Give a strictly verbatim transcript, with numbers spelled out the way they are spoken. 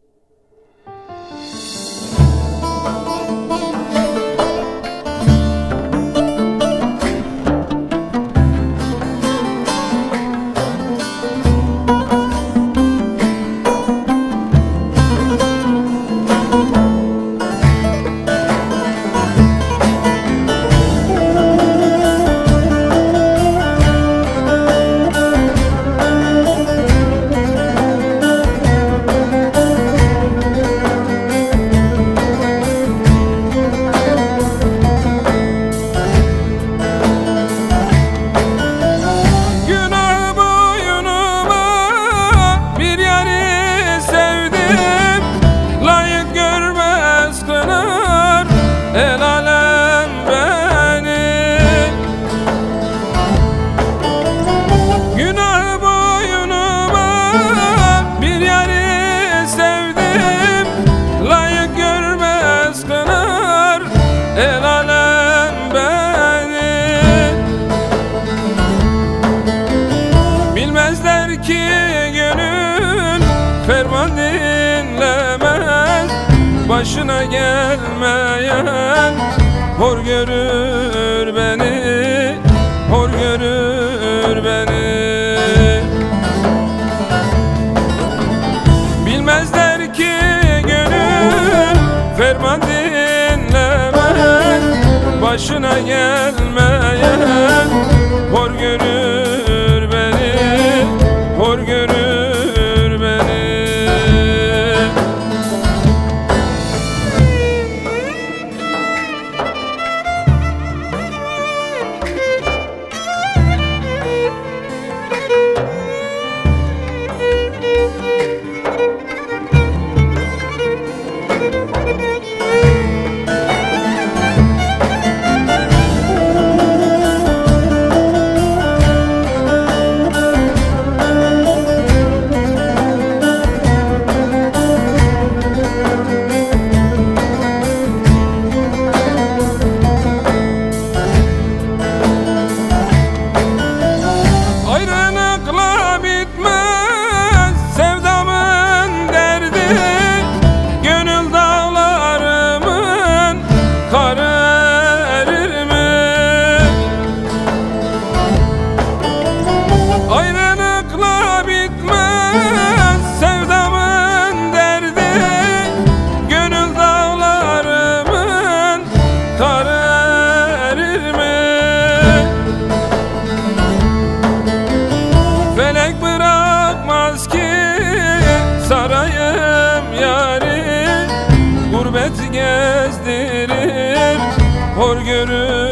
El alem beni, günah boynuma bir yari sevdim, layık görmez kınar el alem beni. Bilmezler ki gönül ferman dinlemez, başına gelmeyen hor görür beni, hor görür beni. Bilmezler ki gönül ferman dinlemez, başına gelmeyen hor görür beni, hor görür beni. Felek bırakmaz ki sarayım yari, gurbet gezdirir hor görür